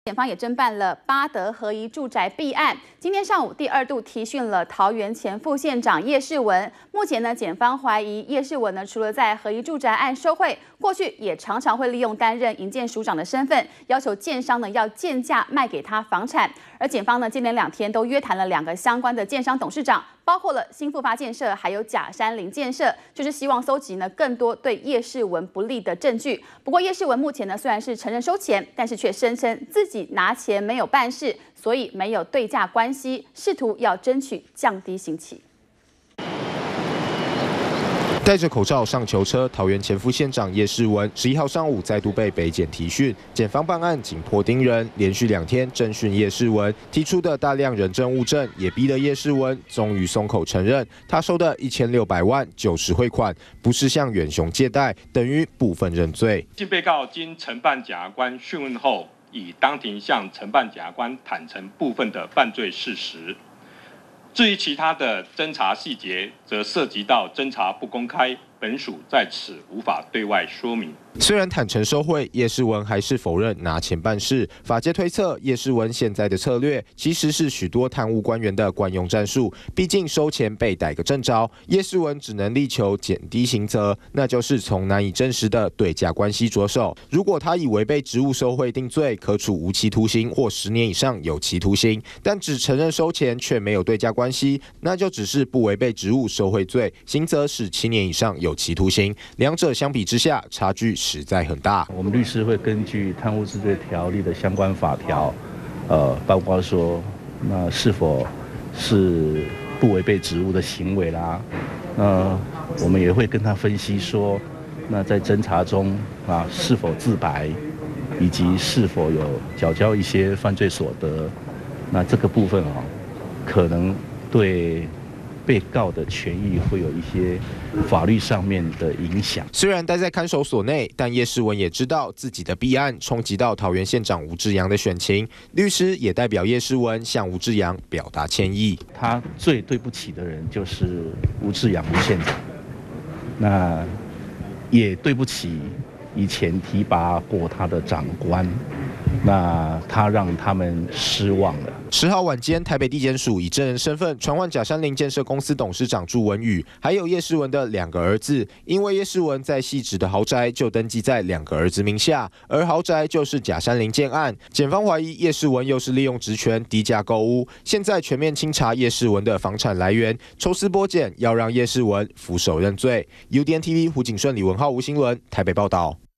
检方也侦办了八德合一住宅弊案，今天上午第2度提讯了桃园前副县长叶世文。目前呢，检方怀疑叶世文呢，除了在合一住宅案受贿，过去也常常会利用担任营建署长的身份，要求建商呢要贱价卖给他房产。而检方呢，接连2天都约谈了2个相关的建商董事长，包括了新复发建设还有甲山林建设，就是希望搜集呢更多对叶世文不利的证据。不过叶世文目前呢虽然是承认收钱，但是却声称自己拿钱没有办事，所以没有对价关系，试图要争取降低刑期。 戴着口罩上囚车，桃园前副县长叶世文11号上午再度被北检提讯，检方办案紧迫盯人，连续2天侦讯叶世文，提出的大量人证物证也逼得叶世文终于松口承认，他收的1600万90汇款不是向远雄借贷，等于部分认罪。 被告经承办检察官讯问后，已当庭向承办检察官坦诚部分的犯罪事实。至于其他的侦查细节，则涉及到侦查不公开，本署在此无法对外说明。 虽然坦诚收贿，叶世文还是否认拿钱办事。法界推测，叶世文现在的策略其实是许多贪污官员的惯用战术。毕竟收钱被逮个正着，叶世文只能力求减低刑责，那就是从难以证实的对价关系着手。如果他以违背职务收贿定罪，可处无期徒刑或10年以上有期徒刑；但只承认收钱却没有对价关系，那就只是不违背职务收贿罪，刑责是7年以上有期徒刑。两者相比之下，差距实在很大。 我们律师会根据贪污治罪条例的相关法条，包括说那是否是不违背职务的行为啦，我们也会跟他分析说，那在侦查中是否自白，以及是否有缴交一些犯罪所得，那这个部分可能对被告的权益会有一些法律上面的影响。 虽然待在看守所内，但叶世文也知道自己的弊案冲击到桃园县长吴志阳的选情，律师也代表叶世文向吴志阳表达歉意。 他最对不起的人就是吴志阳吴县长，那也对不起以前提拔过他的长官，那他让他们失望了。 10号晚间，台北地检署以证人身份传唤甲山林建设公司董事长朱文宇，还有叶世文的2个儿子。因为叶世文在汐止的豪宅就登记在2个儿子名下，而豪宅就是甲山林建案。检方怀疑叶世文又是利用职权低价购屋，现在全面清查叶世文的房产来源，抽丝剥茧，要让叶世文俯首认罪。UDN TV 胡景顺、李文浩、吴新伦台北报道。